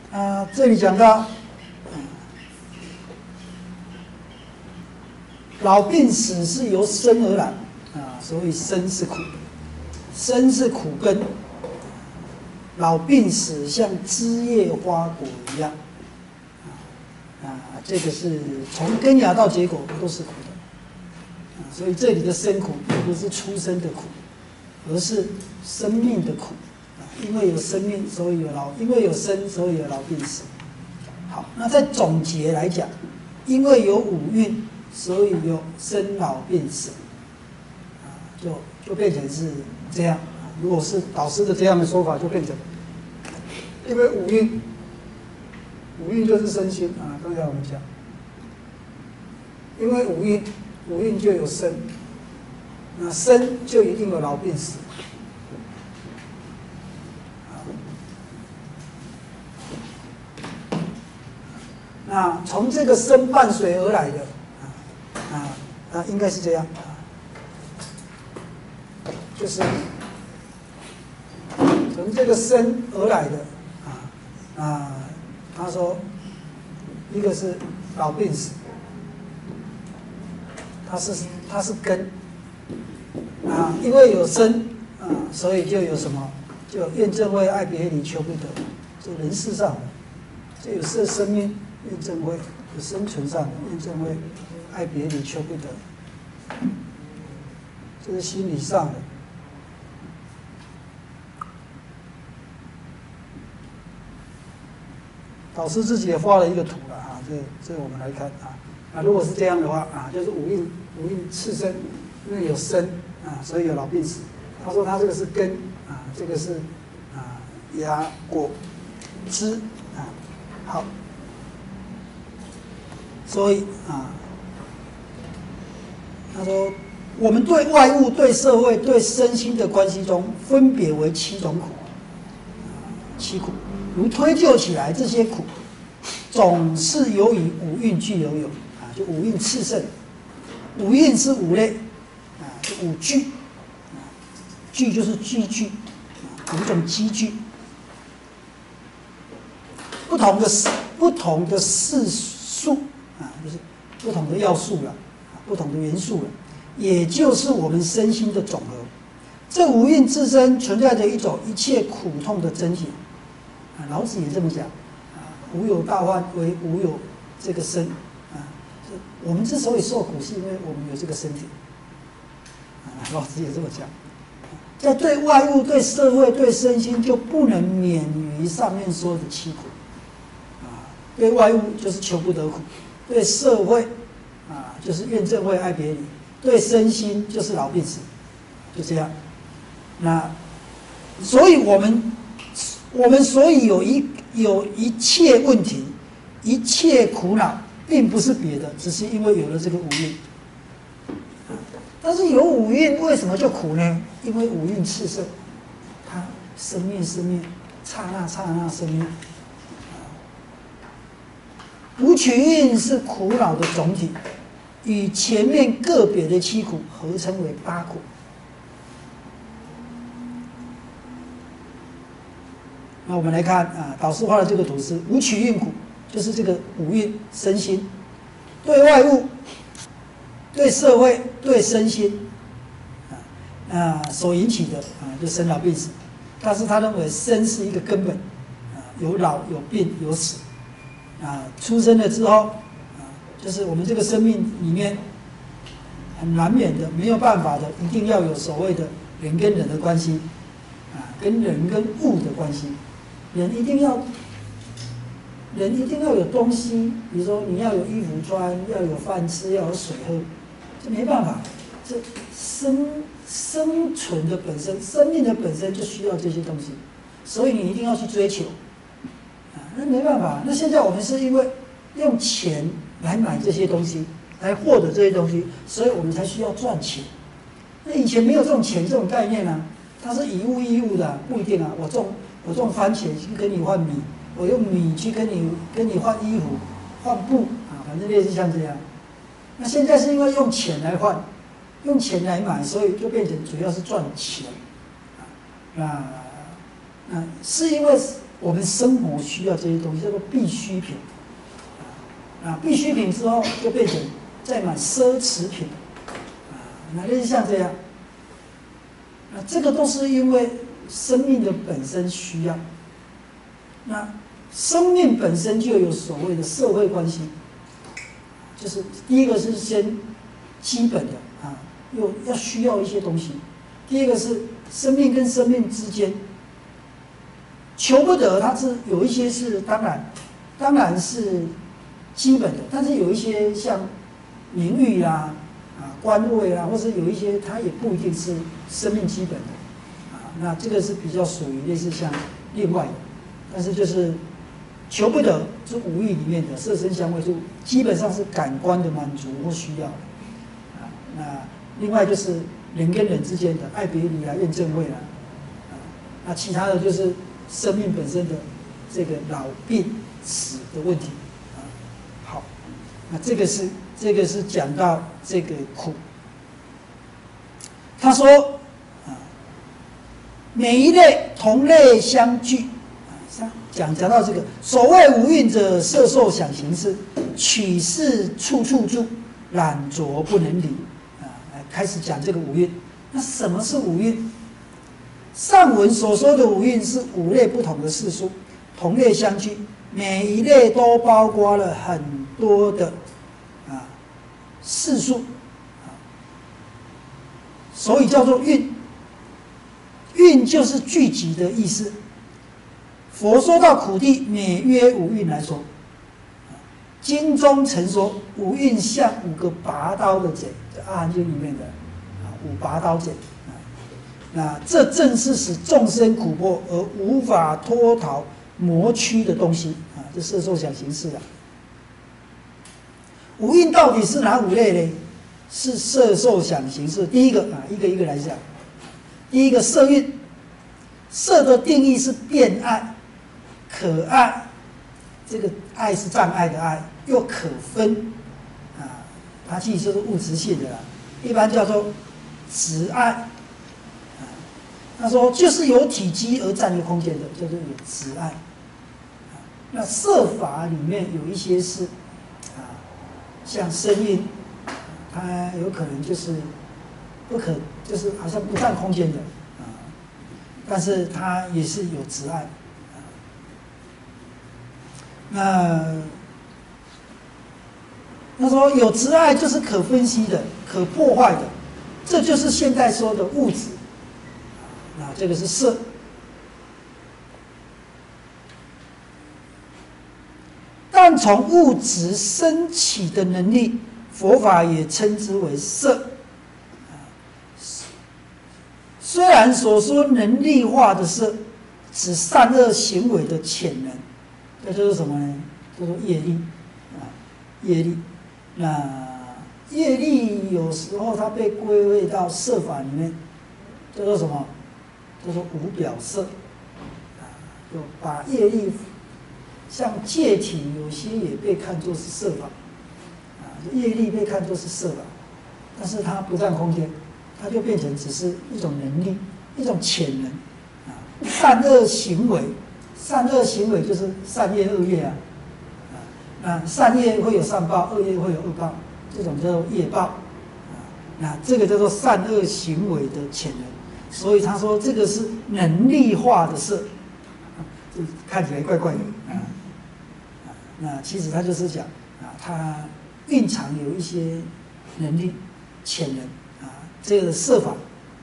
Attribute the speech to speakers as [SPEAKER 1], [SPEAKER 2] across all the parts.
[SPEAKER 1] 这里讲到，老病死是由生而来所以生是苦，生是苦根。老病死像枝叶花果一样，这个是从根芽到结果都是苦的，所以这里的生苦并不是出生的苦，而是生命的苦。因为有生命，所以有老；因为有生，所以有老病死。好，那在总结来讲，因为有五蕴，所以有生老病死，就变成是这样。如果是导师的这样的说法，就变成，因为五蕴就是身心刚才我们讲，因为五蕴就有生，那生就一定有老病死。那从这个生伴随而来的，应该是这样就是从这个生而来的他说，一个是老病死，它是根因为有生所以就有什么，就有怨憎会、爱别离、求不得，这人事上的，这有生命。怨憎会有生存上的怨憎会，爱别离求不得，这是心理上的。导师自己也画了一个图了这我们来看如果是这样的话就是五蕴次生，因为有生所以有老病死。他说他这个是根这个是芽果枝好。所以他说我们对外物、对社会、对身心的关系中，分别为7种苦，7苦。如推究起来，这些苦总是由于五蕴具有就五蕴炽盛。五蕴是五类就五具具就是积聚5种积聚，不同的世数。就是不同的要素了，不同的元素了，也就是我们身心的总和。这五蕴自身存在着一种一切苦痛的真体老子也这么讲无有大患，为无有这个身我们之所以受苦，是因为我们有这个身体老子也这么讲。在对外物、对社会、对身心，就不能免于上面说的7苦对外物就是求不得苦。对社会就是怨憎会、爱别离；对身心就是老病死，就这样。那所以我们所以有一切问题、一切苦恼，并不是别的，只是因为有了这个五蕴。但是有五蕴为什么就苦呢？因为五蕴炽盛，它生灭，刹那生灭。五取蕴是苦恼的总体，与前面个别的7苦合称为8苦。那我们来看导师画的这个图是五取蕴苦，就是这个五蕴身心，对外物、对社会、对身心所引起的就生老病死。但是他认为生是一个根本有老有病有死。出生了之后就是我们这个生命里面很难免的、没有办法的，一定要有所谓的人跟人的关系跟人跟物的关系。人一定要有东西，比如说你要有衣服穿，要有饭吃，要有水喝，这没办法。这生存的本身，生命的本身就需要这些东西，所以你一定要去追求。那没办法，那现在我们是因为用钱来买这些东西，来获得这些东西，所以我们才需要赚钱。那以前没有这种钱这种概念它是以物易物的，不一定我种番茄去跟你换米，我用米去跟你换衣服、换布反正类似像这样。那现在是因为用钱来换，用钱来买，所以就变成主要是赚钱是因为我们生活需要这些东西，叫做必需品。必需品之后就变成再买奢侈品，那类似像这样。这个都是因为生命的本身需要。那生命本身就有所谓的社会关系，就是第一个是先基本的要需要一些东西。第二个是生命跟生命之间求不得，它是有一些是当然是基本的，但是有一些像名誉啦、官位啦，或是有一些它也不一定是生命基本的那这个是比较属于类似像另外的，但是就是求不得，是五欲里面的色声香味触，基本上是感官的满足或需要的那另外就是人跟人之间的爱别离怨憎会那其他的就是生命本身的这个老病死的问题好，那这个是讲到这个苦。他说每一类同类相聚讲到这个所谓五蕴者，色受想行识，取是处处住，染着不能离开始讲这个五蕴。那什么是五蕴？上文所说的五蕴是五类不同的事数，同类相聚，每一类都包括了很多的事数所以叫做蕴。蕴就是聚集的意思。佛说到苦地，每约五蕴来说，经中曾说五蕴像5个拔刀的剪，阿含经里面的5拔刀剪那这正是使众生苦迫而无法脱逃魔驱的东西这色受想行识五蕴到底是哪5类呢？是色受想行识。第一个一个一个来讲。第一个色蕴，色的定义是变爱、可爱，这个爱是障碍的爱，又可分它其实就是物质性的一般叫做执爱他说就是有体积而占有空间的，叫做有执爱那色法里面有一些是像声音它有可能就是就是好像不占空间的但是它也是有执爱那说有执爱就是可分析的、可破坏的，这就是现在说的物质这个是色。但从物质升起的能力，佛法也称之为色。虽然所说能力化的色，指善恶行为的潜能，这就是什么呢？叫做业力业力。那业力有时候它被归类到色法里面，叫做什么？叫做无表色。就把业力像戒体，有些也被看作是色法业力被看作是色法，但是它不占空间。它就变成只是一种能力，一种潜能善恶行为，善恶行为就是善业恶业那善业会有善报，恶业会有恶报，这种叫做业报那这个叫做善恶行为的潜能。所以他说这个是能力化的色就看起来怪怪的那其实他就是讲它蕴藏有一些能力潜能这个色法，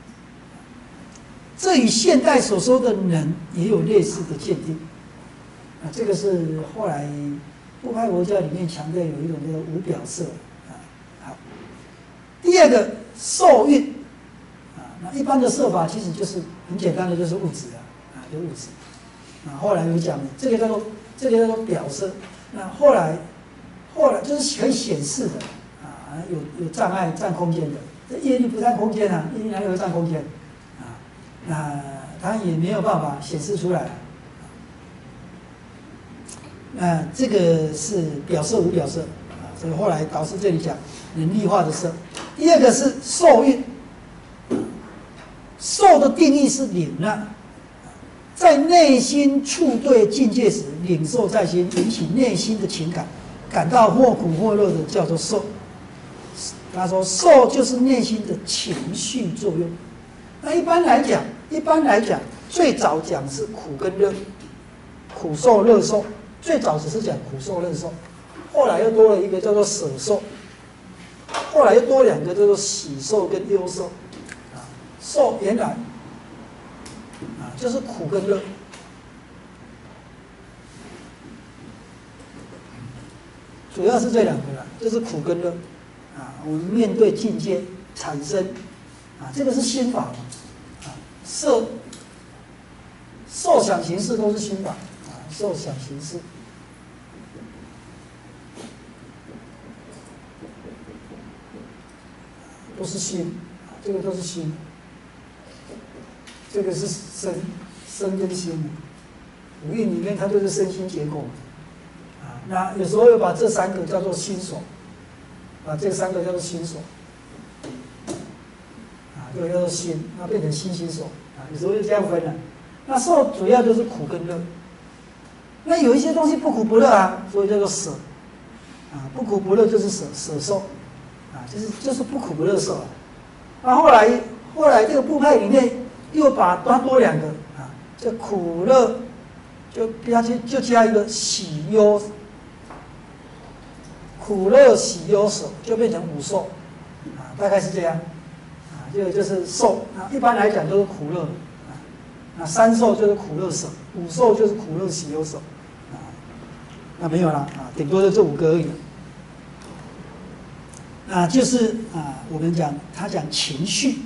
[SPEAKER 1] 这与现代所说的能也有类似的鉴定这个是后来部派佛教里面强调有一种叫做无表色好，第二个受蕴那一般的色法其实就是很简单的，就是物质就物质后来有讲这个叫做表色，那后来就是可以显示的有障碍占空间的。这业力不占空间业力哪有占空间那它也没有办法显示出来这个是表色无表色所以后来导师这里讲能力化的色。第二个是受蕴，受的定义是领受在内心处对境界时，领受在心，引起内心的情感，感到或苦或乐的，叫做受。他说，受就是内心的情绪作用。那一般来讲，最早讲是苦跟乐，苦受、乐受。最早只是讲苦受、乐受，后来又多了一个叫做舍受，后来又多两个叫做喜受跟忧受。受原来就是苦跟乐。主要是这两个啦，就是苦跟乐。我们面对境界产生，这个是心法嘛，受想行识都是心法，受想行识。都是心，这个都是心，这个是身跟心，五蕴里面它就是身心结构。那有时候又把这三个叫做心所，这三个叫做心所，这个叫做心，那变成心所，有时候就这样分了。那受主要就是苦跟乐，那有一些东西不苦不乐所以叫做舍，不苦不乐就是舍受，就是不苦不乐受。那后来这个部派里面又把它多两个这苦乐就加一个喜忧。苦乐喜忧舍就变成五受，大概是这样，这个就是受。一般来讲都是苦乐，那三受就是苦乐舍，五受就是苦乐喜忧舍，那没有了顶多就这五个而已。就是我们他讲情绪，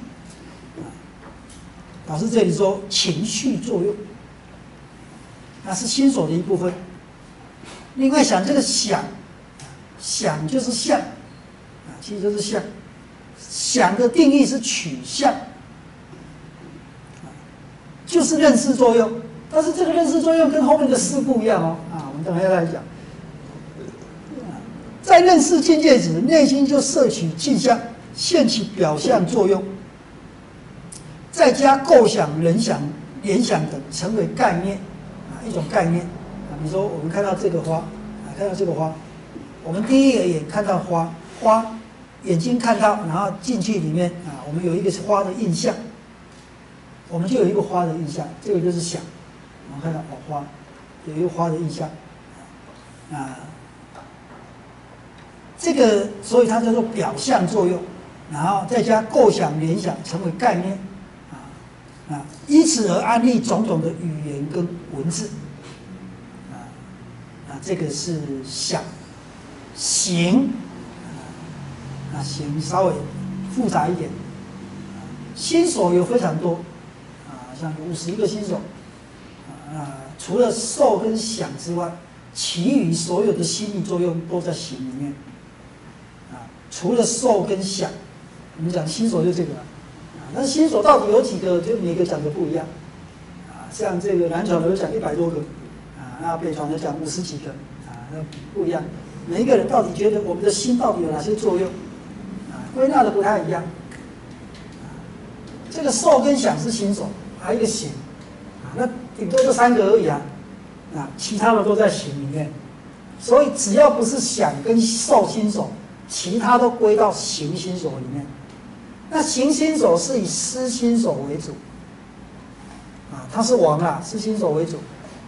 [SPEAKER 1] 老师这里说情绪作用，那是心所的一部分。另外想这个想就是相，其实就是相。想的定义是取向，就是认识作用。但是这个认识作用跟后面的事不一样哦。我们等一下再讲。在认识境界时，内心就摄取镜像，现起表象作用，再加构想、联想等，成为概念，一种概念。比如说我们看到这个花，我们第一眼看到花，眼睛看到，然后进去里面我们有一个花的印象，我们就有一个花的印象，这个就是想。我们看到花，有一个花的印象，这个所以它叫做表象作用，然后再加构想、联想，成为概念，依此而安立种种的语言跟文字，这个是想。行，行稍微复杂一点，心所有非常多，像51个心所，除了受跟想之外，其余所有的心理作用都在行里面，除了受跟想，我们讲心所就这个了，那心所到底有几个？就每个讲的不一样，像这个南传的有讲100多个，那北传的讲50几个，那不一样。每一个人到底觉得我们的心到底有哪些作用？归纳的不太一样。这个受跟想是心所，还有一个行，那顶多就3个而已其他的都在行里面。所以只要不是想跟受心所，其他都归到行心所里面。那行心所是以思心所为主，它是王思心所为主。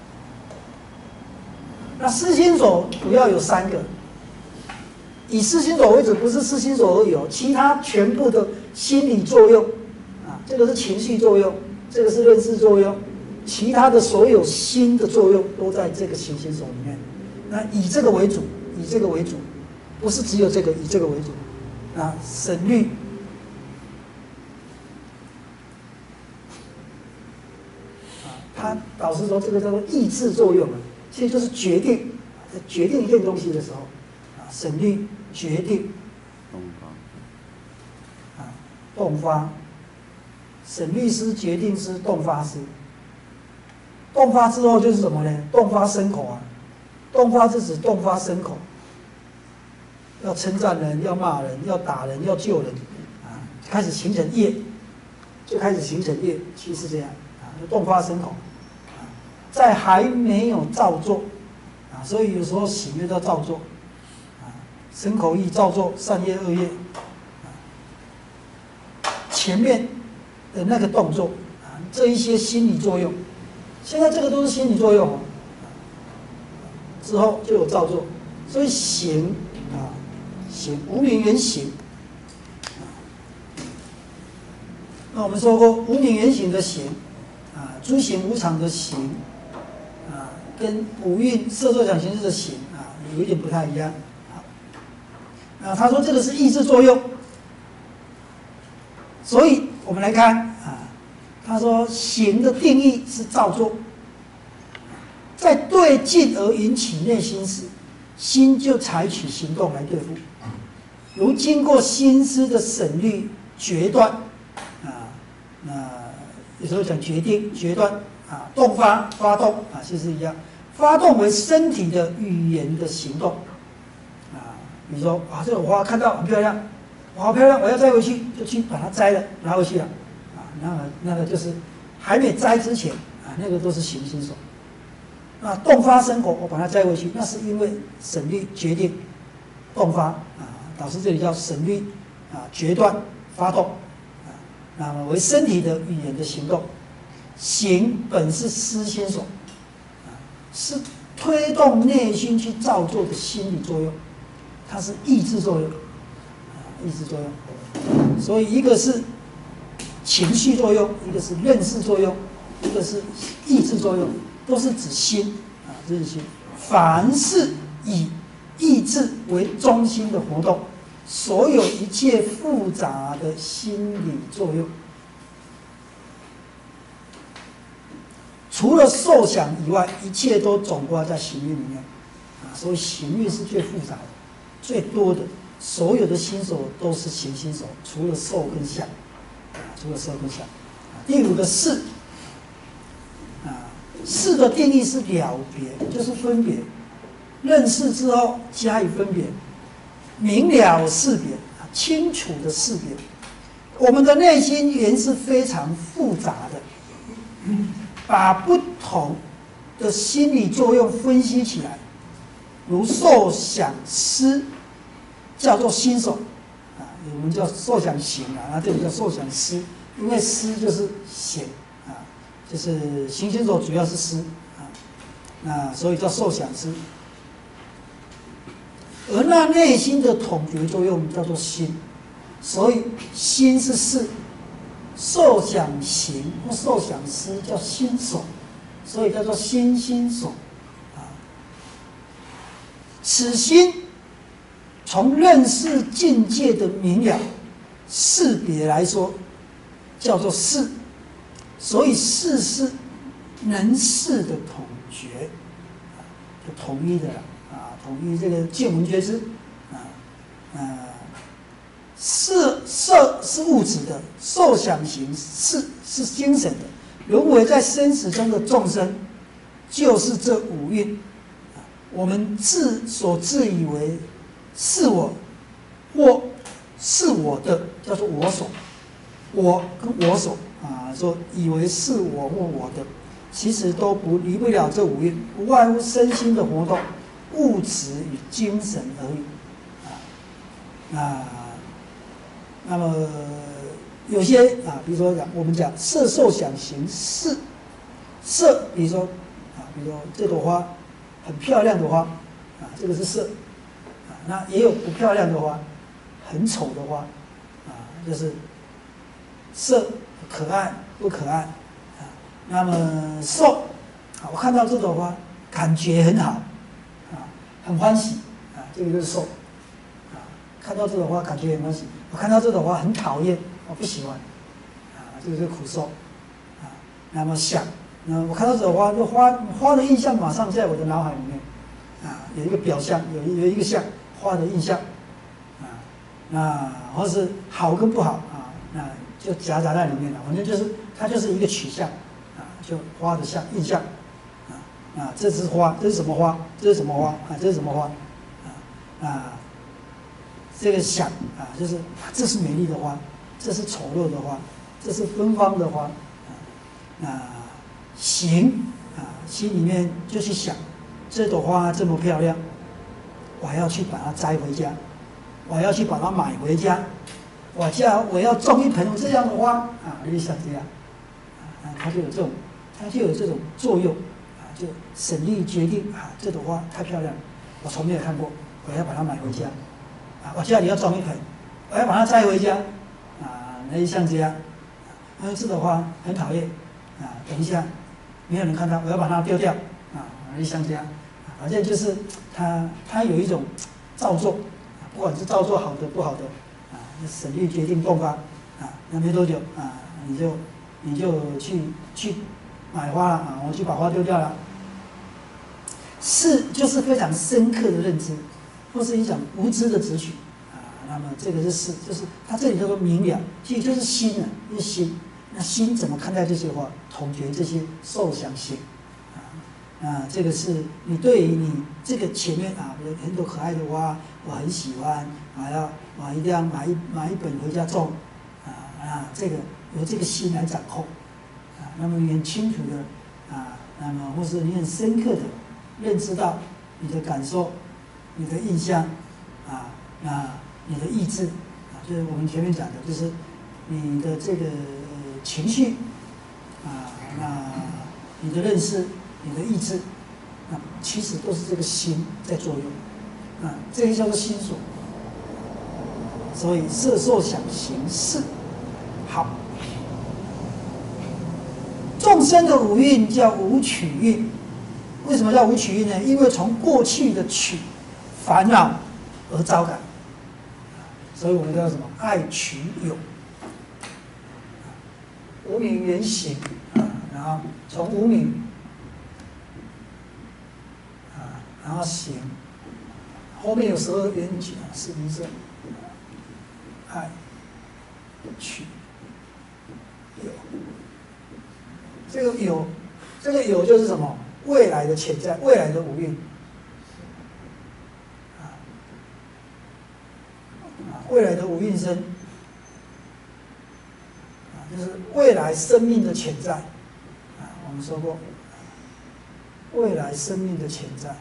[SPEAKER 1] 那思心所主要有3个，以思心所为主，不是思心所而已其他全部的心理作用，这个是情绪作用，这个是认识作用，其他的所有心的作用都在这个行心所里面。那以这个为主，不是只有这个，以这个为主。审虑，他导师说这个叫做意志作用其实就是决定一件东西的时候，审虑决定，动发，审虑师、决定师、动发师。动发之后就是什么呢？动发生口动发是指动发生口，要称赞人，要骂人，要打人，要救人，开始形成业，就开始形成业，其实是这样动发生口。 在还没有造作啊，所以有时候行又叫造作啊，身口意造作善业恶业啊，前面的那个动作啊，这一些心理作用，现在这个都是心理作用之后就有造作，所以行啊，行无明缘行。那我们说过，无明缘行的行啊，诸行无常的行啊，跟五蕴色受想行识的行啊，有一点不太一样。啊，他说这个是意志作用，所以我们来看啊，他说行的定义是造作。在对境而引起内心时，心就采取行动来对付。如经过心思的审虑、决断，那有时候讲决定、决断啊，动发、发动啊，其实一样。发动为身体的语言的行动啊，比如说啊，这种花看到很漂亮，哇，好漂亮，我要摘回去，就去把它摘了，拿回去了啊。那个就是还没摘之前啊，那个都是行心手。那动发生果，我把它摘回去，那是因为审虑决定动发啊，导师这里叫审虑啊，决断发动啊，那么为身体的语言的行动。行本是思心所啊，是推动内心去造作的心理作用，它是意志作用啊，意志作用。所以一个是情绪作用，一个是认识作用，一个是意志作用。都是指心啊，这是心。凡是以意志为中心的活动，所有一切复杂的心理作用，除了受想以外，一切都总括在行运里面啊。所以行运是最复杂的、最多的，所有的心所都是行心所，除了受跟想啊，除了受跟想。第五个是。识的定义是了别，就是分别，认识之后加以分别，明了识别，清楚的识别。我们的内心原是非常复杂的，把不同的心理作用分析起来，如受想思，叫做心所啊，我们叫受想行啊，这里叫受想思，因为思就是想。就是行心所主要是思啊，那所以叫受想思。而那内心的统觉作用叫做心，所以心是识，受想行或受想思叫心所，所以叫做心心所啊。此心从认识境界的明了识别来说，叫做识。所以识是能识的统觉，统一的啊，统一这个见闻觉知色是物质的，受想行识是精神的，轮回在生死中的众生，就是这五蕴。我们所自以为是我或是我的，叫做我所，我跟我所。说以为是我或我的，其实都离不了这五蕴，不外乎身心的活动、物质与精神而已。那么有些比如说我们讲色受想行识，色，比如说这朵花很漂亮的花这个是色那也有不漂亮的花，很丑的花就是色。可爱不可爱那么受我看到这朵花感觉很好很欢喜这个就是受看到这朵花感觉很欢喜，我看到这朵花很讨厌，我不喜欢这个是苦受那么想我看到这朵花，就花的印象马上在我的脑海里面有一个表象，有一个像花的印象那或是好跟不好那就夹杂在里面了，反正就是它就是一个取向就花的像印象这是花，这是什么花？这是什么花这是什么花这个想就是这是美丽的花，这是丑陋的花，这是芬芳的花行心里面就去想，这朵花这么漂亮，我要去把它摘回家，我要去把它买回家，我要种一盆这样的花啊，就像这样，它就有这种作用啊，就审虑决定啊，这朵花太漂亮了，我从没有看过，我要把它买回家啊，我家里要种一盆，我要把它摘回家啊，那就像这样，这朵花很讨厌啊，等一下没有人看到，我要把它丢掉啊，就像这样，反正就是它有一种造作，不管是造作好的不好的啊，审虑决定迸发啊，那没多久啊，你就去买花了啊，我去把花丢掉了，就是非常深刻的认知，或是一种无知的执取啊。那么这个是就是它这里叫做明了，其实就是心啊，就是心。那心怎么看待这些话？统觉这些受想行啊，这个是你对于你这个前面啊，有很多可爱的花，我很喜欢，我一定要买一本回家种啊，这个由这个心来掌控啊。那么你很清楚的啊，那么或是你很深刻的认知到你的感受、你的印象啊，那你的意志啊，就是我们前面讲的，就是你的这个情绪啊，那你的认识、你的意志，啊，其实都是这个心在作用啊，这个叫做心所。所以色受想行识，好。众生的五蕴叫五取蕴，为什么叫五取蕴呢？因为从过去的取烦恼而招感，所以我们叫什么？爱取有，无明缘行啊，然后从无明啊，然后行，后面有12缘起啊，是离生，爱取有。这个有就是什么？未来的潜在，未来的五蕴未来的五蕴身就是未来生命的潜在我们说过，未来生命的潜在。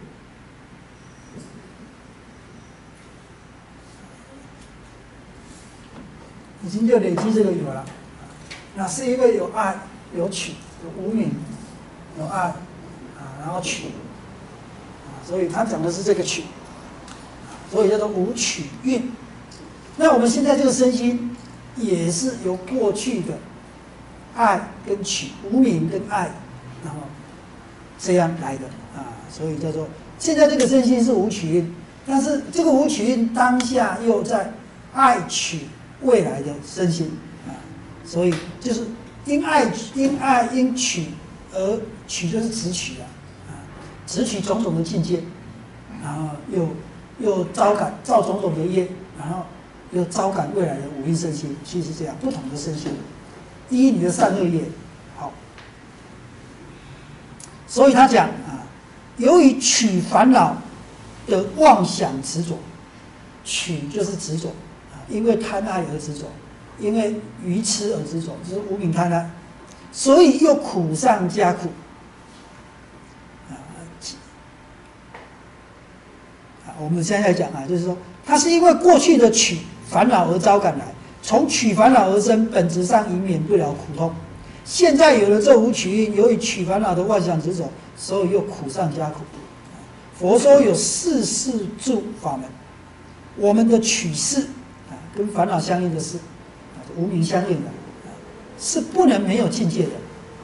[SPEAKER 1] 已经就累积这个有了，那是因为有爱、有取、有无明、有爱然后取所以他讲的是这个取所以叫做五取蕴。那我们现在这个身心也是由过去的爱跟取、无明跟爱，然后这样来的所以叫做现在这个身心是五取蕴，但是这个五取蕴当下又在爱取未来的身心所以就是因取而取就是执取执取种种的境界，然后又造种种的业，然后又招感未来的五蕴身心，其实是这样不同的身心，依你的善恶业。好，所以他讲由于取烦恼的妄想执着，取就是执着因为贪爱而执着，因为愚痴而执着，就是无明贪爱，所以又苦上加苦我们现在讲就是说，它是因为过去的取烦恼而招感来，从取烦恼而生，本质上已免不了苦痛。现在有了这五取蕴，由于取烦恼的妄想执着，所以又苦上加苦。佛说有四事住法门，我们的取事跟烦恼相应的事，无明相应的，是不能没有境界的。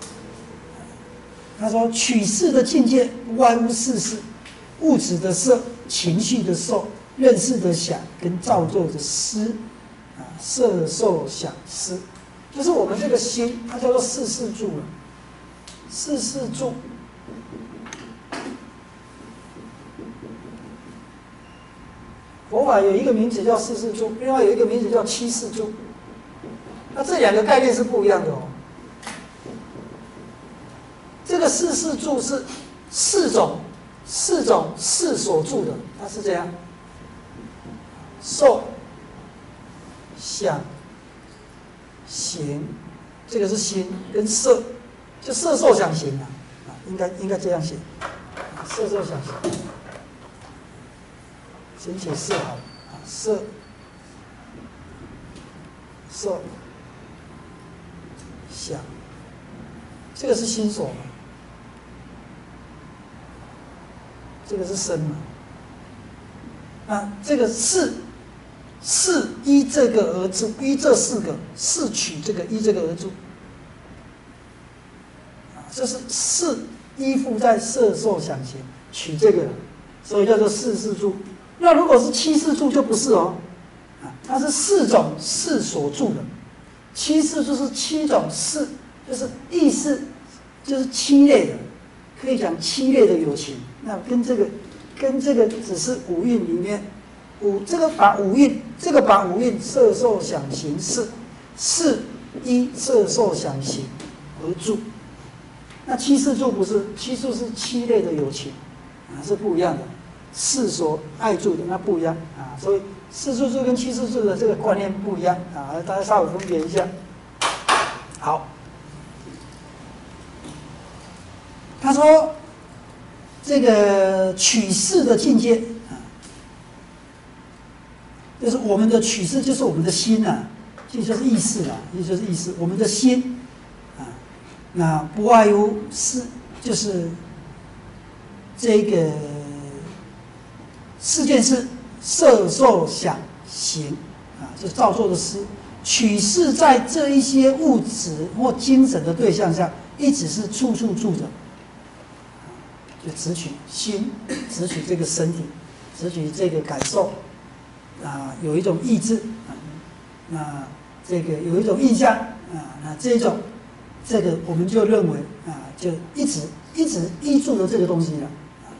[SPEAKER 1] 他说取事的境界不外乎四事：物质的色、情绪的受、认识的想跟造作的思色受想思，就是我们这个心，它叫做四事住了。四事住，佛法有一个名字叫四事住，另外有一个名字叫七事住。那这两个概念是不一样的这个四事住是四种事所住的，它是这样：受、想、行，这个是心跟色，就色受想行应该这样写，色受想行，先写色好了啊，色受想，这个是心所嘛，这个是身嘛，啊，这个是依这个而住，依这四个是取这个依这个而住，啊，这是是依附在色受想行取这个，所以叫做四事住。那如果是七事住就不是哦，啊，它是四种事所住的，七事就是七种事，就是意识，就是七类的，可以讲七类的有情。那跟这个只是五蕴里面，这个把五蕴色受想行识依色受想行而住。那七事住不是，七事是七类的有情，啊，是不一样的。世所爱住的那不一样啊，所以四事住跟七事住的这个观念不一样啊，大家稍微分别一下。好，他说这个取事的境界啊，就是我们的取事就是我们的心呐、啊，这就是意识啦，也就是意识，我们的心啊，那不外乎是就是这个。四件事：色、受、想、行，啊，就是造作的事。取事在这一些物质或精神的对象上，一直是处处住着，就只取心，只取这个身体，只取这个感受，啊，有一种意志，啊，那这个有一种印象，啊，那这个我们就认为啊，就一直依住着这个东西了。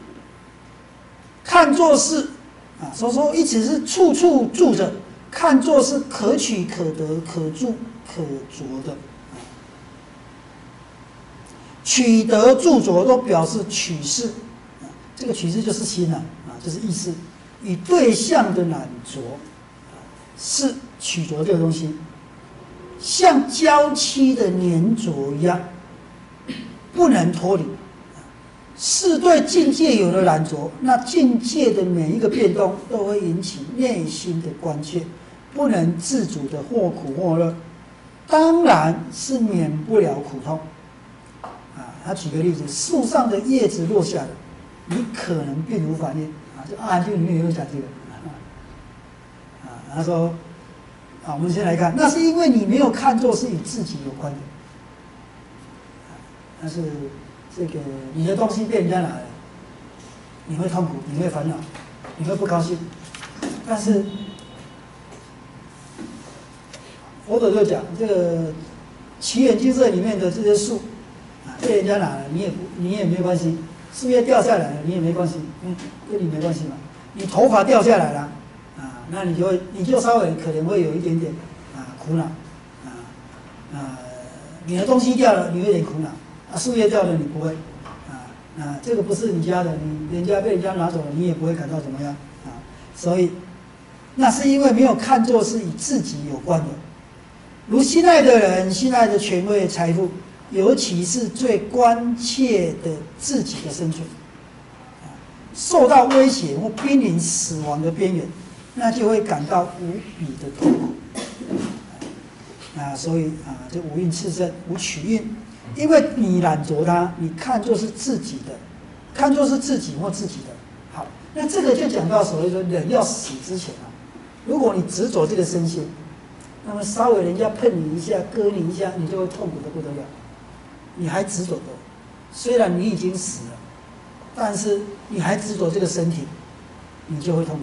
[SPEAKER 1] 看作是啊，所以说一直是处处住着，看作是可取可得可住可着的，取得住着都表示取事，啊，这个取事就是心了啊，就是意识与对象的染着，是取着这个东西，像胶漆的粘着一样，不能脱离。是对境界有了染着，那境界的每一个变动都会引起内心的关切，不能自主的或苦或乐，当然是免不了苦痛。啊，他举个例子，树上的叶子落下来，你可能并无反应啊，就《阿含经》里面也有讲这个啊，他说啊，我们先来看，那是因为你没有看作是与自己有关的，但是。这个你的东西被人家拿了，你会痛苦，你会烦恼，你会不高兴。但是佛陀就讲，这个奇缘精舍里面的这些树啊，被人家拿了，你也没关系。树叶掉下来了，你也没关系，跟你没关系嘛。你头发掉下来了啊，那你就稍微可能会有一点点啊苦恼你的东西掉了，你有点苦恼。树叶掉了你不会，这个不是你家的，人家被人家拿走了，你也不会感到怎么样啊。所以，那是因为没有看作是与自己有关的，如心爱的人、心爱的权位、财富，尤其是最关切的自己的生存，受到威胁或濒临死亡的边缘，那就会感到无比的痛苦。所以这五蕴炽盛，无取蕴。因为你染着它，你看作是自己的，看作是自己或自己的。好，那这个就讲到所谓说人要死之前啊，如果你执着这个身心，那么稍微人家碰你一下、割你一下，你就会痛苦的不得了。你还执着的，虽然你已经死了，但是你还执着这个身体，你就会痛苦。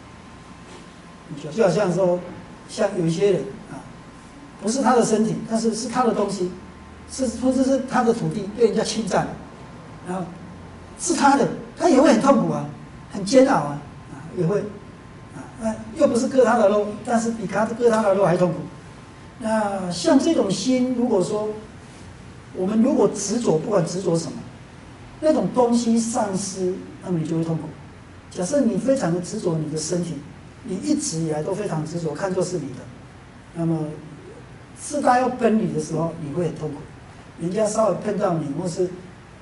[SPEAKER 1] 就好像说，像有一些人啊，不是他的身体，但是是他的东西。或者是他的土地被人家侵占了，然后是他的，他也会很痛苦啊，很煎熬啊，也会又不是割他的肉，但是比割他的肉还痛苦。那像这种心，如果说我们如果执着，不管执着什么，那种东西丧失，那么你就会痛苦。假设你非常的执着你的身体，你一直以来都非常执着，看作是你的，那么是他要分离的时候，你会很痛苦。人家稍微碰到你，或是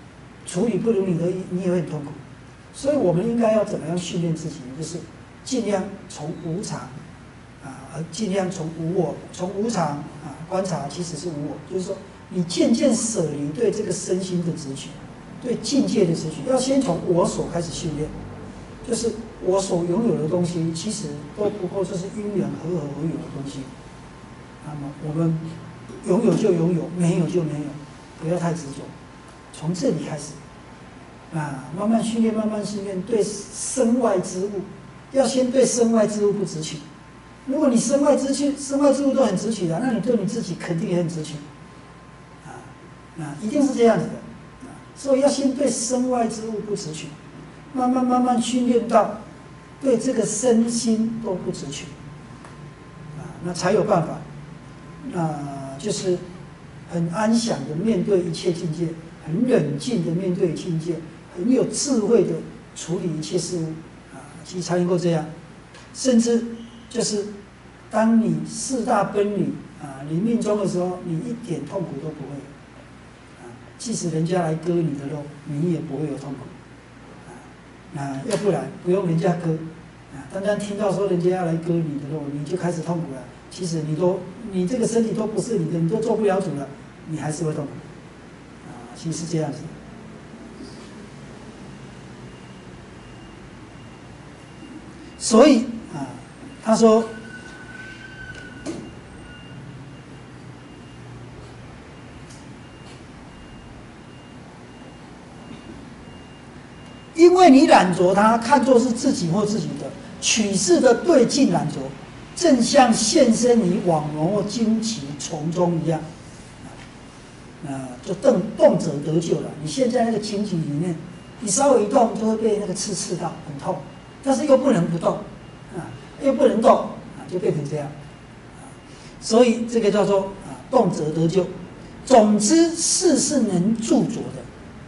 [SPEAKER 1] 处理不如你的意，你也会很痛苦。所以我们应该要怎么样训练自己？就是尽量从无常尽量从无我，从无常观察其实是无我，就是说你渐渐舍离对这个身心的执取，对境界的执取，要先从我所开始训练，就是我所拥有的东西，其实都不过就是因缘和合而有的东西。那么我们拥有就拥有，没有就没有，不要太执着，从这里开始慢慢训练，慢慢训练对身外之物，要先对身外之物不执取。如果你身外之物都很执取的，那你对你自己肯定也很执取一定是这样子的所以要先对身外之物不执取，慢慢训练到对这个身心都不执取那才有办法就是很安详的面对一切境界，很冷静的面对境界，很有智慧的处理一切事物其实才能够这样。甚至就是当你四大奔离你命中的时候，你一点痛苦都不会有即使人家来割你的肉，你也不会有痛苦要不然不用人家割单单听到说人家要来割你的肉，你就开始痛苦了。其实你这个身体都不是你的，你都做不了主了，你还是会痛苦其实是这样子。所以他说因为你染着它，看作是自己或自己的，取势的对境染着，正像现身于网罗或荆棘丛中一样就动辄得救了。你现在那个荆棘里面，你稍微一动就会被那个刺到，很痛，但是又不能不动又不能动就变成这样所以这个叫做动辄得救。总之，事是能著着的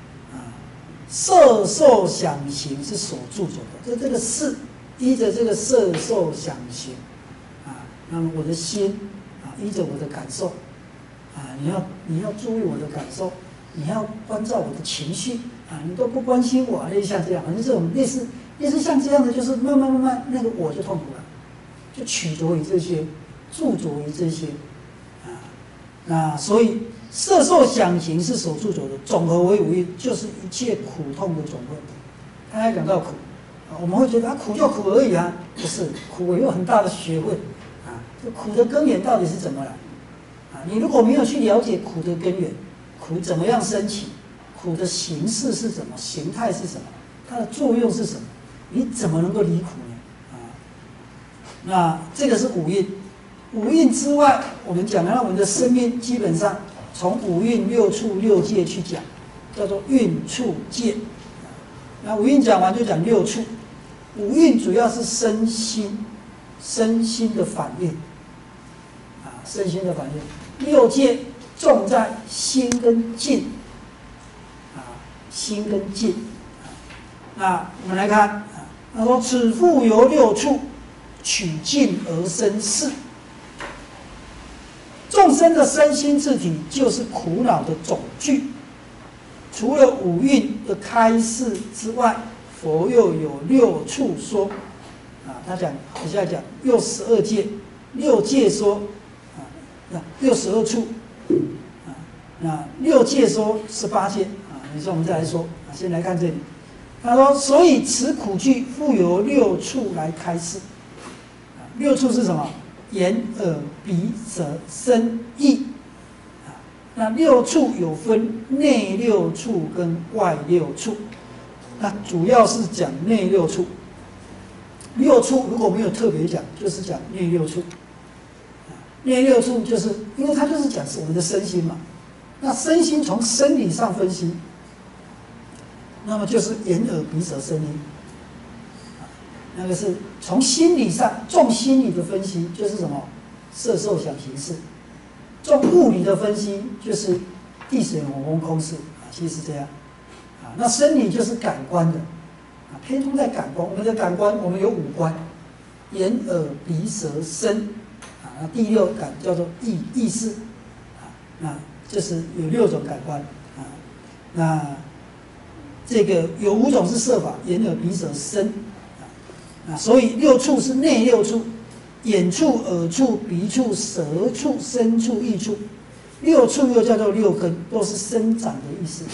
[SPEAKER 1] 色受想行是所著着的。这个事依着这个色受想行那么我的心依着我的感受你要注意我的感受，你要关照我的情绪你都不关心我类似像这样，反正这种类似像这样的，就是慢慢那个我就痛苦了，就取着于这些，著着于这些所以色受想行是所著着的，总和为五蕴，就是一切苦痛的总和。刚才讲到苦我们会觉得苦就苦而已不是，苦有很大的学问这苦的根源到底是怎么来你如果没有去了解苦的根源，苦怎么样升起，苦的形式是什么，形态是什么，它的作用是什么，你怎么能够离苦呢那这个是五蕴。五蕴之外，我们讲我们的生命基本上从五蕴六处六界去讲，叫做蕴处界那五蕴讲完就讲六处。五蕴主要是身心的反应身心的反应。六界重在心跟境心跟境那我们来看他说此复由六处取境而生事。众生的身心自体就是苦恼的总句。除了五蕴的开示之外，佛又有六处说他讲底下讲又12界，六界说62处那六界说18界你说我们再来说先来看这里。他说所以此苦句复由六处来开示六处是什么？眼耳鼻舌身意那六处有分内六处跟外六处，那主要是讲内六处。六处如果没有特别讲，就是讲内六处内六处就是因为它就是讲是我们的身心嘛，那身心从生理上分析，那么就是眼耳鼻舌身意那个是从心理上重心理的分析，就是什么色受想行识；重物理的分析就是地水火风空识其实是这样那生理就是感官的偏重在感官。我们的感官我们有五官，眼耳鼻舌身那第六感叫做意识那就是有6种感官那这个有5种是色法，眼耳鼻舌身所以6处是内6处，眼处、耳处、鼻处、舌处、身处、意处，6处又叫做6根，都是生长的意思。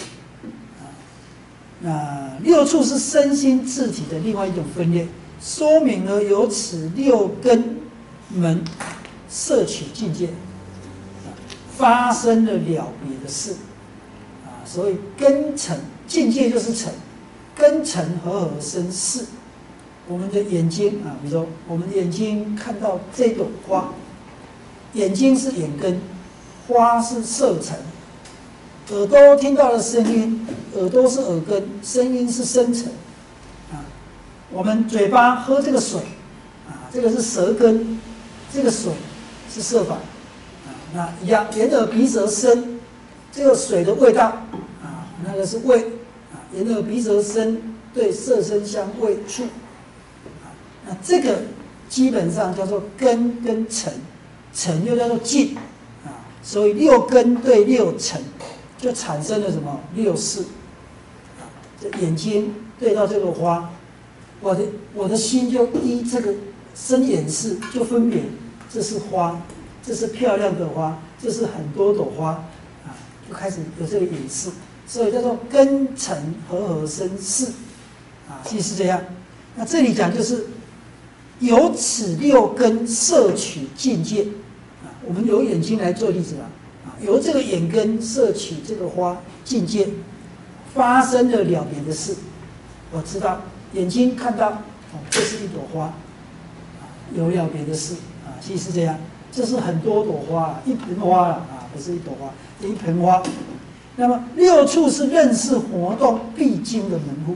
[SPEAKER 1] 那6处是身心自体的另外一种分裂，说明了由此6根门摄取境界，发生了了别的事所以根尘境界就是尘，根尘合而生事。我们的眼睛比如说我们眼睛看到这朵花，眼睛是眼根，花是色尘。耳朵听到的声音，耳朵是耳根，声音是声尘我们嘴巴喝这个水这个是舌根，这个水是色法那一样，眼耳鼻舌身，这个水的味道那个是味眼耳鼻舌身对色声香味触那这个基本上叫做根跟尘，尘又叫做境所以6根对6尘就产生了什么6事这眼睛对到这个花，我的心就依这个生眼识就分别，这是花，这是漂亮的花，这是很多朵花就开始有这个眼识，所以叫做根尘合而生事其实是这样。那这里讲就是由此6根摄取境界我们由眼睛来做例子由这个眼根摄取这个花境界，发生了了别的事。我知道眼睛看到这是一朵花有了别的事其实是这样，这是很多朵花一盆花不是一朵花，是一盆花。那么6处是认识活动必经的门户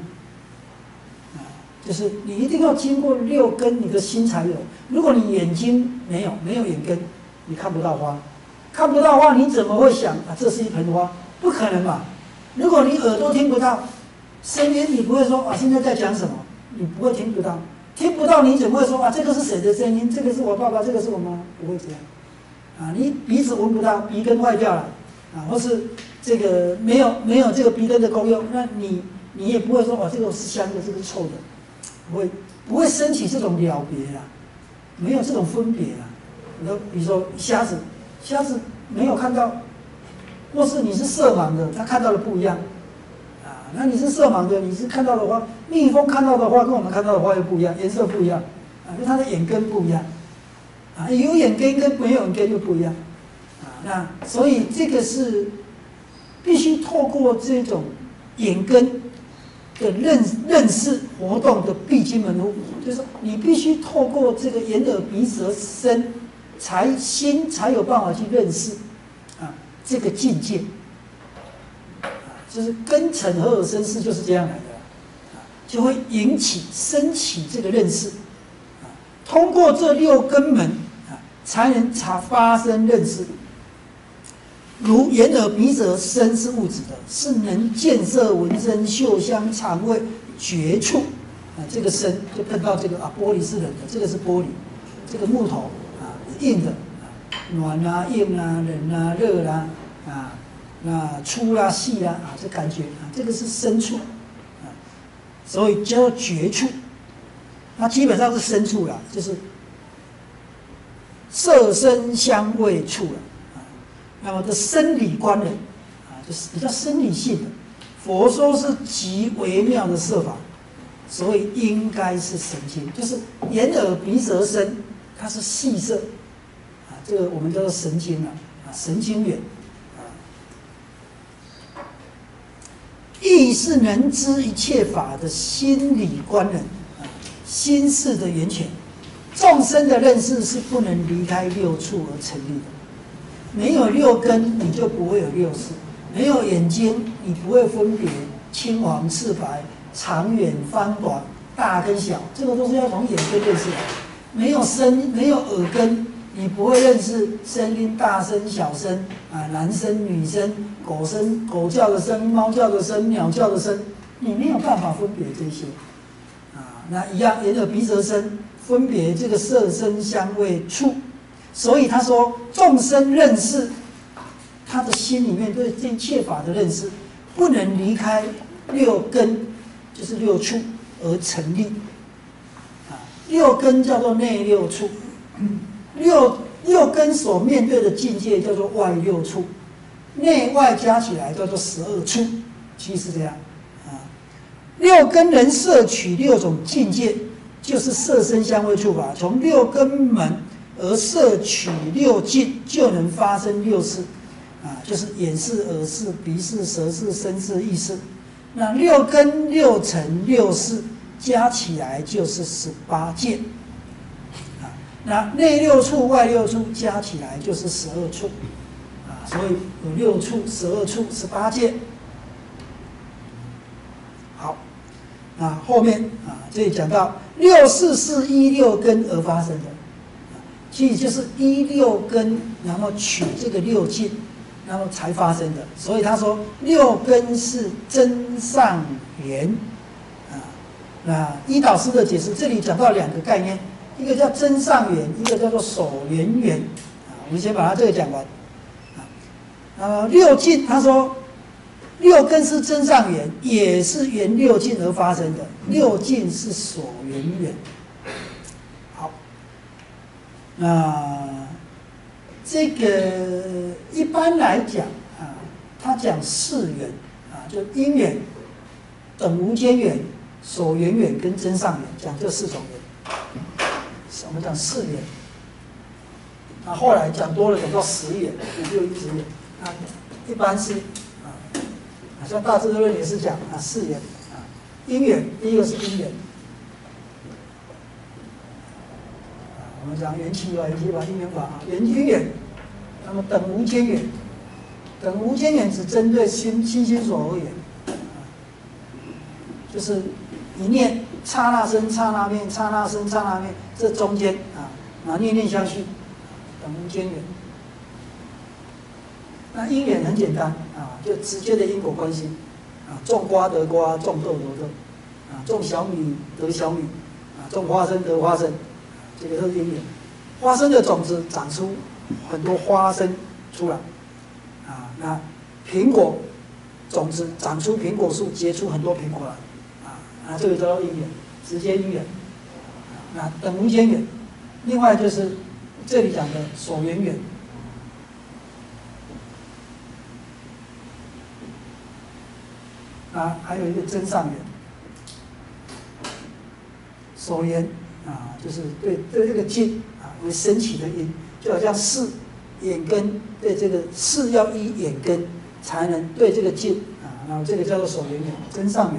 [SPEAKER 1] 就是你一定要经过6根，你的心才有。如果你眼睛没有眼根，你看不到花，看不到花，你怎么会想这是一盆花？不可能嘛！如果你耳朵听不到声音，你不会说现在在讲什么，你不会听不到，听不到你怎么会说这个是谁的声音？这个是我爸爸，这个是我妈，不会这样你鼻子闻不到，鼻根坏掉了或是这个没有这个鼻根的功用，那你也不会说这个是香的，这个是臭的，不会升起这种了别没有这种分别比如说瞎子没有看到，或是你是色盲的，他看到的不一样那你是色盲的，你是看到的花，蜜蜂看到的花跟我们看到的花又不一样，颜色不一样因为它的眼根不一样有眼根跟没有眼根又不一样那所以这个是必须透过这种眼根的认识活动的必经门户，就是你必须透过这个眼耳鼻舌身心才有办法去认识这个境界就是根尘合而生事，就是这样来的就会升起这个认识通过这6根门才能发生认识。如眼耳鼻舌身是物质的，是能见色闻声嗅香尝味觉触这个身就碰到这个玻璃是冷的，这个是玻璃，这个木头硬的暖硬冷热那粗细这感觉这个是身触所以叫做觉触。那基本上是身触就是色声香味触那么的生理观人就是比较生理性的。佛说是极微妙的色法，所以应该是神经，就是眼耳鼻舌身，它是细色这个我们叫做神经神经元亦是能知一切法的心理观人心事的源泉。众生的认识是不能离开6处而成立的。没有6根，你就不会有6事；没有眼睛，你不会分别青黄赤白、长远宽短、大跟小，这个都是要从眼根认识的。没有耳根，你不会认识声音大声、小声男声、女声、狗叫的声、猫叫的声、鸟叫的声，你没有办法分别这些那一样，眼耳鼻舌身分别这个色声香味触。所以他说，众生认识，他的心里面对这一切法的认识，不能离开六根就是六处而成立。六根叫做内六处，六根所面对的境界叫做外六处，内外加起来叫做12处，其实是这样。六根能摄取6种境界，就是色声香味触法，从六根门而摄取6境，就能发生6识，就是眼识、耳识、鼻识、舌识、身识、意识。那六根、六尘、六识加起来就是18界。那内六处、外六处加起来就是12处，所以有6处、12处、18界。好，那后面这里讲到6识是依六根而发生的，其实就是依六根，然后取这个6境，然后才发生的。所以他说6根是真上缘。那依导师的解释，这里讲到2个概念。一个叫真上缘，一个叫做所缘缘。我们先把它这个讲完。6境，他说6根是真上缘，也是缘6境而发生的。6境是所缘缘。好，那这个一般来讲他讲4缘就因缘、等无间缘、所缘缘跟真上缘，讲这4种缘。我们讲4缘，后来讲多了，讲到10缘、5、6、1、10缘。一般是像大智度论也是讲4缘因缘，第一个是因缘。我们讲缘起法、因缘法因缘。那么等无间缘，等无间缘只针对心所而言，就是一念。刹那生、刹那灭，刹那生、刹那灭，这中间念念相续，等无间缘。那因缘很简单就直接的因果关系种瓜得瓜，种豆得豆种小米得小米种花生得花生，这个都是因缘。花生的种子长出很多花生出来那苹果种子长出苹果树，结出很多苹果来。这个叫做因缘，直接因缘。那等无间缘，另外就是这里讲的所缘缘。还有一个真上缘。所缘就是对这个境为升起的因，就好像视眼根对这个视要依眼根才能对这个境然后这个叫做所缘缘，真上缘。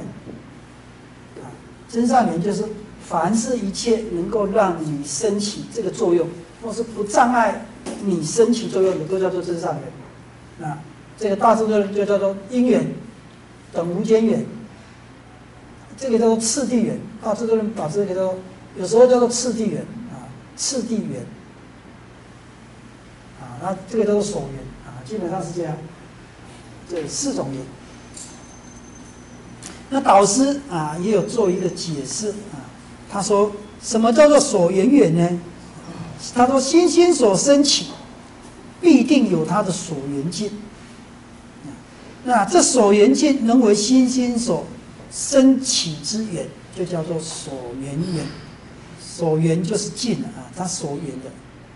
[SPEAKER 1] 真上缘就是凡是一切能够让你升起这个作用，或是不障碍你升起作用的，都叫做真上缘。这个大智度论就叫做因缘、等无间缘，这个叫做次第缘。大智度论把这个有时候叫做次第缘次第缘那这个叫做所缘基本上是这样，这4种缘。那导师也有做一个解释他说什么叫做所缘缘呢？他说心所升起，必定有它的所缘境。那这所缘境能为心所升起之缘，就叫做所缘缘。所缘就是境它所缘的。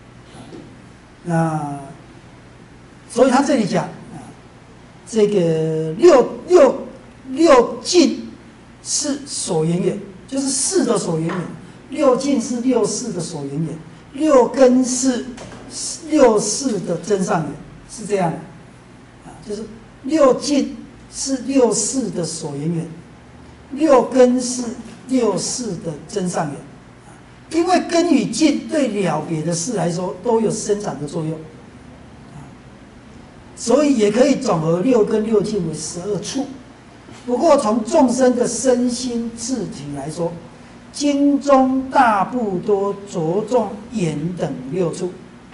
[SPEAKER 1] 那所以他这里讲这个六境是所缘缘，就是4的所缘缘。6境是6识的所缘缘，6根是6识的真上缘，是这样的就是6境是6识的所缘缘，6根是6识的真上缘。因为根与境对了别的事来说都有生长的作用所以也可以总和6根6境为12处。不过从众生的身心自体来说，经中大部多着重眼等6处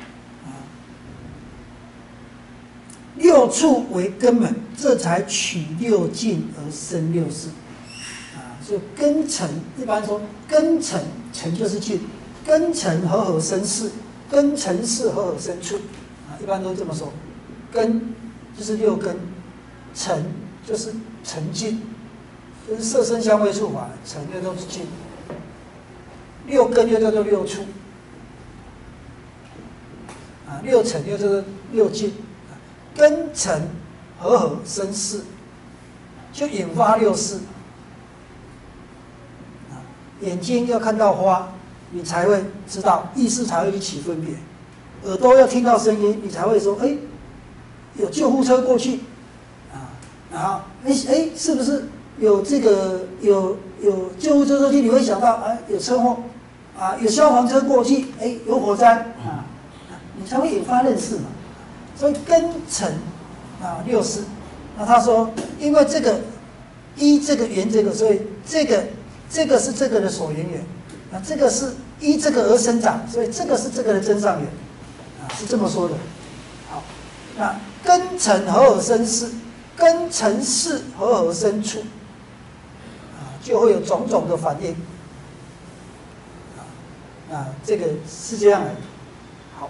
[SPEAKER 1] ，6处为根本，这才取6境而生6识所以根尘一般说根尘，尘就是境，根尘合合生识，根尘识合合生处一般都这么说。根就是6根，尘就是尘境就是色声香味触法，尘又都是境，六根又叫做六触，啊，六尘又叫做六境，根尘合生识，就引发六识。眼睛要看到花，你才会知道，意识才会去起分别；耳朵要听到声音，你才会说，哎，有救护车过去，啊，然后，哎，是不是有这个有救护车过去？你会想到，哎，有车祸，啊，有消防车过去，哎，有火灾，啊，你才会引发认识嘛。所以根尘啊六识，那他说，因为这个依这个缘这个，所以这个是这个的所缘缘，啊，这个是依这个而生长，所以这个是这个的真上缘，啊，是这么说的。好，那根尘合而生识，根尘识合而生处，啊，就会有种种的反应，啊，这个是这样的。好，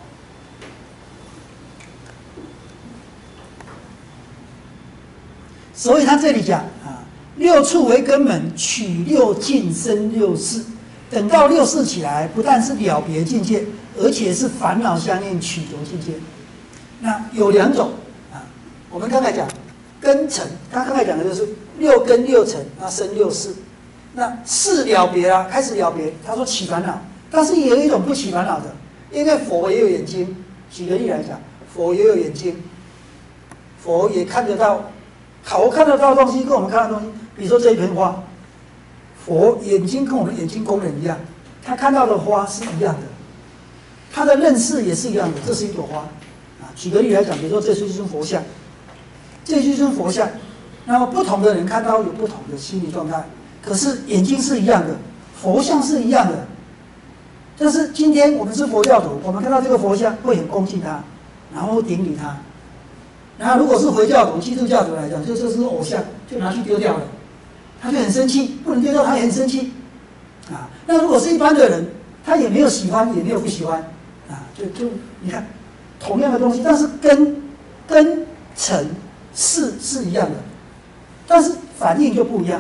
[SPEAKER 1] 所以他这里讲啊。六处为根本，取六境生六识。等到六识起来，不但是了别境界，而且是烦恼相应取着境界。那有两种啊，我们刚才讲根尘，他刚才讲的就是六根六尘，那生六识。那识了别啦，开始了别，他说起烦恼，但是也有一种不起烦恼的，因为佛也有眼睛。举个例来讲，佛也有眼睛，佛也看得到。佛看得到的东西跟我们看到的东西，比如说这一盆花，佛眼睛跟我们眼睛功能一样，他看到的花是一样的，他的认识也是一样的，这是一朵花。啊，举个例来讲，比如说这是一尊佛像，这是一尊佛像，那么不同的人看到有不同的心理状态，可是眼睛是一样的，佛像是一样的。但是今天我们是佛教徒，我们看到这个佛像会很恭敬他，然后顶礼他。然后，如果是回教徒、基督教徒来讲，就这是偶像，就拿去丢掉了，他就很生气，不能丢掉，他也很生气，啊。那如果是一般的人，他也没有喜欢，也没有不喜欢，啊，就你看，同样的东西，但是跟尘是一样的，但是反应就不一样，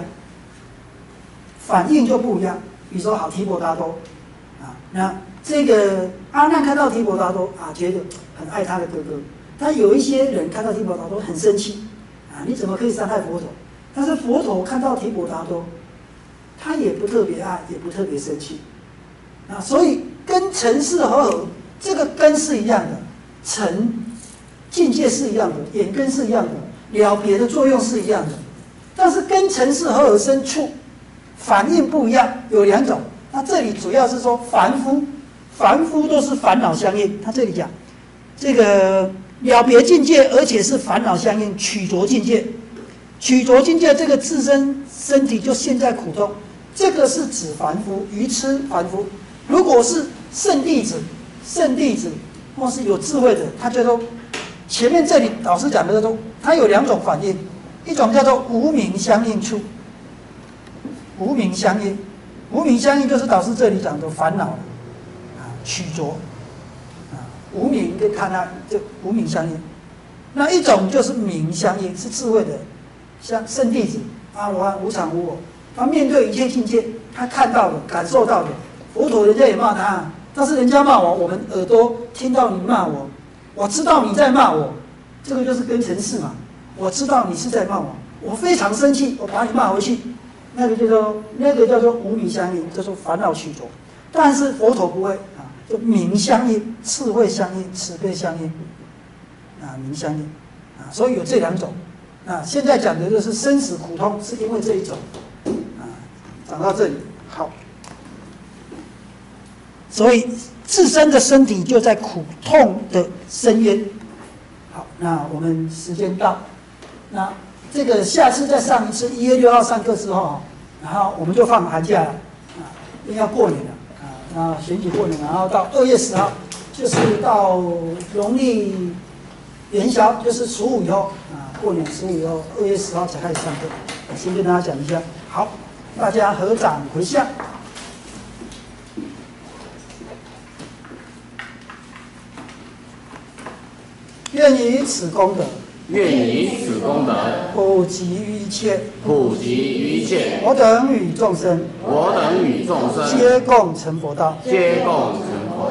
[SPEAKER 1] 比如说好提婆达多，啊，那这个阿难看到提婆达多啊，觉得很爱他的哥哥。但有一些人看到提婆达多很生气，啊，你怎么可以伤害佛陀？但是佛陀看到提婆达多，他也不特别爱，也不特别生气，啊，所以跟尘识合，这个根是一样的，尘境界是一样的，眼根是一样的，了别的作用是一样的，但是跟尘识合而生处，反应不一样，有两种。那这里主要是说凡夫都是烦恼相应，他这里讲这个。了别境界，而且是烦恼相应，取着境界。取着境界，这个自身体就陷在苦中，这个是指凡夫，愚痴凡夫。如果是圣弟子，或是有智慧的，他就说，前面这里老师讲的说，他有两种反应，一种叫做无明相应处，无明相应就是导师这里讲的烦恼啊，取着。无明跟贪爱就无明相应，那一种就是明相应，是智慧的，像圣弟子阿罗汉无常无我，他面对一切境界，他看到的、感受到的，佛陀人家也骂他，但是人家骂我，我们耳朵听到你骂我，我知道你在骂我，这个就是跟尘世嘛，我知道你是在骂我，我非常生气，我把你骂回去，那个叫做无明相应，叫做烦恼取着，但是佛陀不会。就明相应、智慧相应、慈悲相应，啊，明相应，啊，所以有这两种。啊，现在讲的就是生死苦痛，是因为这一种，啊，讲到这里好，所以自身的身体就在苦痛的深渊。好，那我们时间到，那这个下次再上一次1月6号上课之后，然后我们就放寒假了，啊，因为要过年了。啊，选举过年，然后到2月10号，就是到农历元宵，就是15以后啊，过年15以后，2月10号才开始上课。先跟大家讲一下，好，大家合掌回向。愿以此功德，
[SPEAKER 2] 愿以此功德
[SPEAKER 1] 普及于一切，
[SPEAKER 2] 普及于一切，
[SPEAKER 1] 我等与众生
[SPEAKER 2] 我等与众生
[SPEAKER 1] 皆共成佛道。
[SPEAKER 2] 皆共成佛